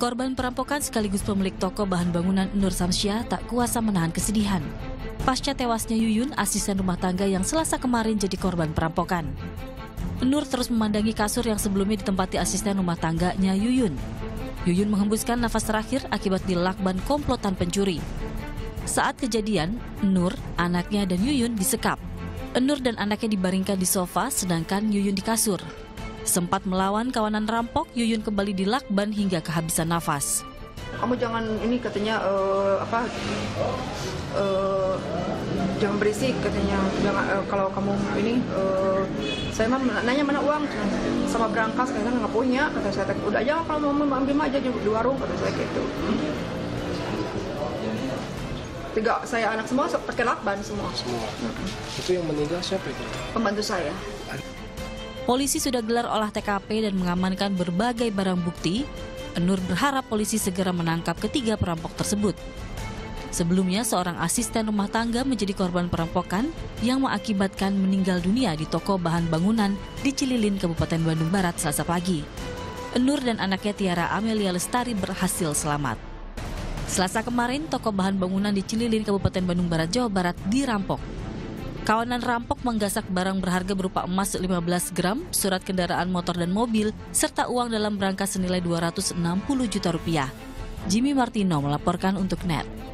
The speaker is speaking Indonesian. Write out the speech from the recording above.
Korban perampokan sekaligus pemilik toko bahan bangunan Nur Samsyah tak kuasa menahan kesedihan. Pasca tewasnya Yuyun, asisten rumah tangga yang Selasa kemarin jadi korban perampokan. Nur terus memandangi kasur yang sebelumnya ditempati asisten rumah tangganya Yuyun. Yuyun menghembuskan nafas terakhir akibat dilakban komplotan pencuri. Saat kejadian, Nur, anaknya dan Yuyun disekap. Nur dan anaknya dibaringkan di sofa sedangkan Yuyun di kasur. Sempat melawan kawanan rampok, Yuyun kembali dilakban hingga kehabisan nafas. Kamu jangan ini katanya jangan berisik katanya. Jangan, kalau kamu ini saya mah nanya mana uang sama berangkas katanya nggak punya, kata saya. Udah aja kalau mau ambil aja di warung, kata saya gitu. Tiga saya anak semua pakai lakban semua. Itu yang meninggal siapa itu? Pembantu saya. Polisi sudah gelar olah TKP dan mengamankan berbagai barang bukti. Nur berharap polisi segera menangkap ketiga perampok tersebut. Sebelumnya, seorang asisten rumah tangga menjadi korban perampokan yang mengakibatkan meninggal dunia di toko bahan bangunan di Cililin, Kabupaten Bandung Barat, Selasa pagi. Nur dan anaknya Tiara Amelia Lestari berhasil selamat. Selasa kemarin, toko bahan bangunan di Cililin, Kabupaten Bandung Barat, Jawa Barat dirampok. Kawanan rampok menggasak barang berharga berupa emas 15 gram, surat kendaraan motor dan mobil, serta uang dalam rangka senilai 260 juta rupiah. Jimmy Martino melaporkan untuk NET.